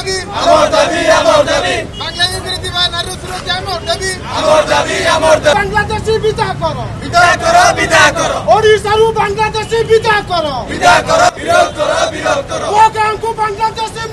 बांग्लादेशी विदा करो ओडिशा बांग्लादेशी विदा करो वो गाँव को बांग्लादेशी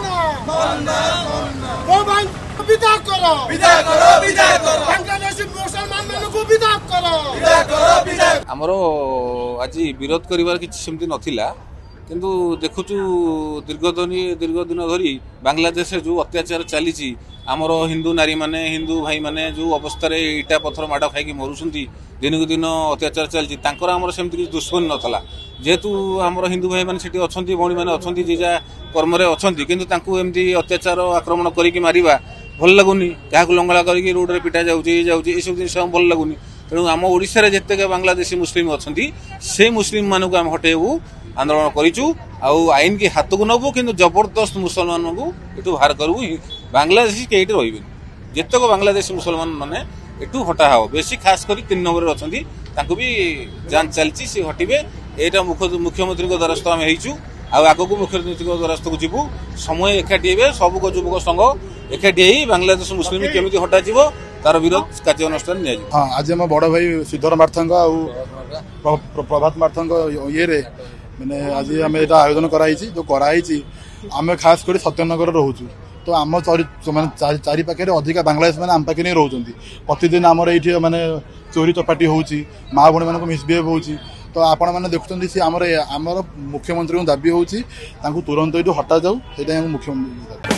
विदा करो बांग्लादेशी मुसलमान को विदा करो आमर आज विरोध कर किसी नथिला किंतु देखुचु दीर्घ दिन धरी बांग्लादेश जो अत्याचार चली आमर हिंदू नारी माने हिंदू भाई माने जो अवस्था इटा पत्थर माड़ खाई मरुंट दिन को दिन अत्याचार चलती आमर सेमती किसी दुश्मनी नाला जेहेतु आमर हिंदू भाई मैंने अच्छा भौणी मैंने अच्छा जी जहाँ कर्म अच्छा कितु एमती अत्याचार आक्रमण करके मारिबा भल लगुनि क्या लंगला करके रोड पिटा जाऊँगी ये सब जिन भल लगुनि तेणु आम ओडिशा जिते बांग्लादेशी मुस्लिम अच्छा से मुस्लिम मानक आम हटेबू आंदोलन करूँ आईन की हाथ को नबू कि जबरदस्त मुसलमान को यू बाहर करूँ बांग्लादेशी कई रही जितक बांग्लादेशी मुसलमान मैंने यू हटा हे बेसी खास कर 3 नंबर अच्छा भी जांच चलती सी हटे यहाँ मुख्यमंत्री द्वारस्थ आम आग को मुख्यमंत्री द्वारस्थ को जीवु समय एकाठी हे सब युवक संघ एकाठी बांग्लादेश मुस्लिम केमी हटा तार विरोध कार्यानुष्ठान नि आज आम बड़ भाई श्रीधर मार्थंग प्रभात मार्थंग ये मैंने आज आम यहाँ आयोजन कराई जो कराई आम खास कर सत्यनगर रोचु तो आम चारि पाखे अधिका बांग्लादेश मैंने आम पाखे नहीं रोच प्रतिदिन आमर ये माने चोरी चपाटी होची माँ भणी मान मिसबिहेव होची तो आपण मैंने देखुं सी आमर मुख्यमंत्री दाबी होची तुरंत ये हटा जाऊ मुख्यमंत्री